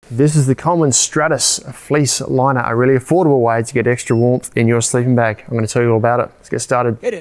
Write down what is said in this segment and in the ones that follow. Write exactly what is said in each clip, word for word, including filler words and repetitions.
This is the Coleman Stratus Fleece Liner, a really affordable way to get extra warmth in your sleeping bag. I'm going to tell you all about it. Let's get started. Hit it.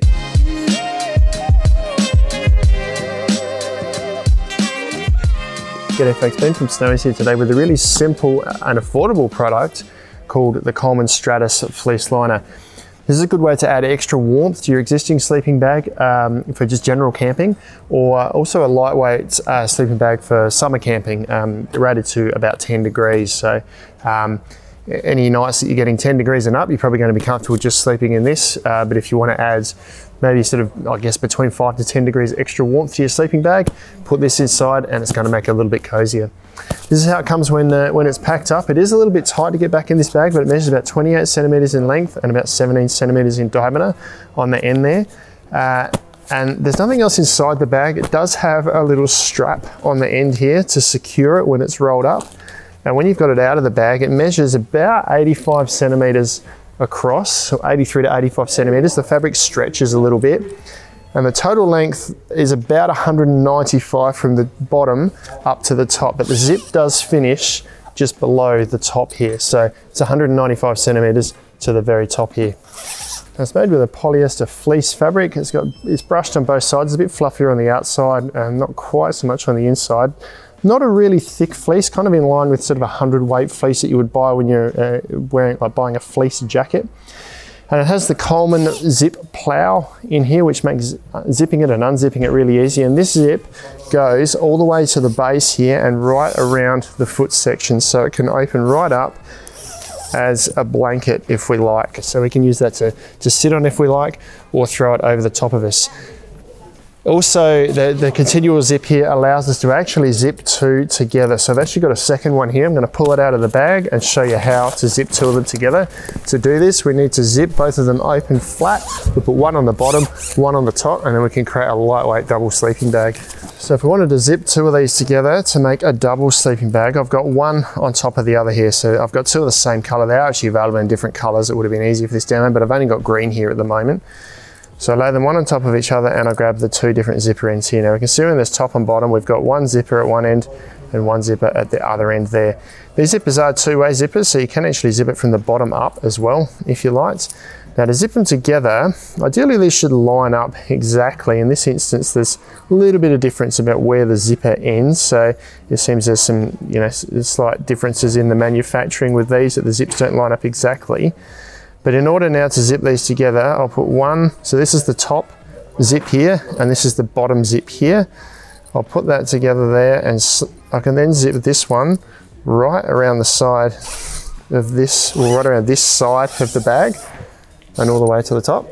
G'day folks, Ben from Snowy's here today with a really simple and affordable product called the Coleman Stratus Fleece Liner. This is a good way to add extra warmth to your existing sleeping bag um, for just general camping, or also a lightweight uh, sleeping bag for summer camping, um, rated to about ten degrees. So um, any nights that you're getting ten degrees and up, you're probably going to be comfortable just sleeping in this. Uh, but if you want to add maybe sort of, I guess, between five to ten degrees extra warmth to your sleeping bag, put this inside and it's going to make it a little bit cozier. This is how it comes when, uh, when it's packed up. It is a little bit tight to get back in this bag, but it measures about twenty-eight centimeters in length and about seventeen centimeters in diameter on the end there. Uh, and there's nothing else inside the bag. It does have a little strap on the end here to secure it when it's rolled up. And when you've got it out of the bag, it measures about eighty-five centimeters across, so eighty-three to eighty-five centimeters. The fabric stretches a little bit. And the total length is about one hundred ninety-five from the bottom up to the top, but the zip does finish just below the top here. So it's one hundred ninety-five centimeters to the very top here. And it's made with a polyester fleece fabric. It's got, it's brushed on both sides. It's a bit fluffier on the outside and not quite so much on the inside. Not a really thick fleece, kind of in line with sort of a hundred weight fleece that you would buy when you're uh, wearing, like buying a fleece jacket. And it has the Coleman zip plow in here, which makes zipping it and unzipping it really easy. And this zip goes all the way to the base here and right around the foot section. So it can open right up as a blanket if we like. So we can use that to, to sit on if we like, or throw it over the top of us. Also, the, the continual zip here allows us to actually zip two together. So I've actually got a second one here. I'm going to pull it out of the bag and show you how to zip two of them together. To do this, we need to zip both of them open flat. We'll put one on the bottom, one on the top, and then we can create a lightweight double sleeping bag. So if we wanted to zip two of these together to make a double sleeping bag, I've got one on top of the other here. So I've got two of the same color. They're actually available in different colors. It would have been easier for this demo, but I've only got green here at the moment. So I lay them one on top of each other and I grab the two different zipper ends here. Now we can see in this top and bottom, we've got one zipper at one end and one zipper at the other end there. These zippers are two-way zippers, so you can actually zip it from the bottom up as well, if you liked. Now to zip them together, ideally these should line up exactly. In this instance, there's a little bit of difference about where the zipper ends. So it seems there's some, you know, slight differences in the manufacturing with these, that the zips don't line up exactly. But in order now to zip these together, I'll put one, so this is the top zip here, and this is the bottom zip here. I'll put that together there, and I can then zip this one right around the side of this, well, right around this side of the bag, and all the way to the top.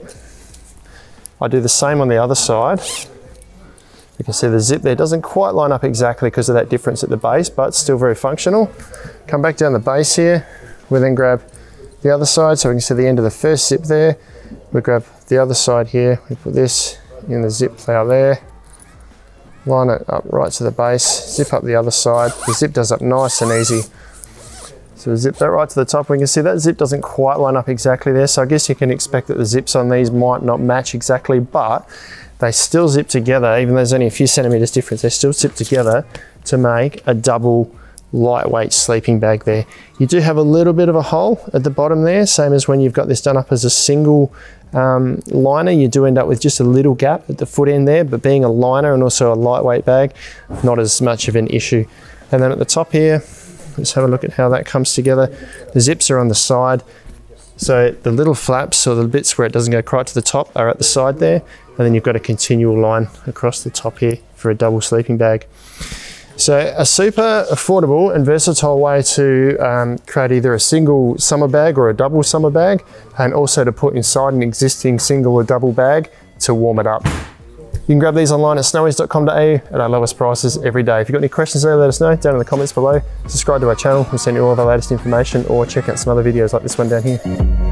I do the same on the other side. You can see the zip there doesn't quite line up exactly because of that difference at the base, but still very functional. Come back down the base here, we then grab the other side, so we can see the end of the first zip there. We grab the other side here, we put this in the zip plow there, line it up right to the base, zip up the other side. The zip does up nice and easy. So we zip that right to the top. We can see that zip doesn't quite line up exactly there, so I guess you can expect that the zips on these might not match exactly, but they still zip together. Even though there's only a few centimeters difference, they still zip together to make a double lightweight sleeping bag there. You do have a little bit of a hole at the bottom there, same as when you've got this done up as a single um, liner. You do end up with just a little gap at the foot end there, but being a liner and also a lightweight bag, not as much of an issue. And then at the top here, let's have a look at how that comes together. The zips are on the side, so the little flaps, or the bits where it doesn't go quite to the top, are at the side there, and then you've got a continual line across the top here for a double sleeping bag. So a super affordable and versatile way to um, create either a single summer bag or a double summer bag, and also to put inside an existing single or double bag to warm it up. You can grab these online at snowies dot com dot A U at our lowest prices every day. If you've got any questions there, let us know down in the comments below. Subscribe to our channel, we'll send you all of our latest information, or check out some other videos like this one down here.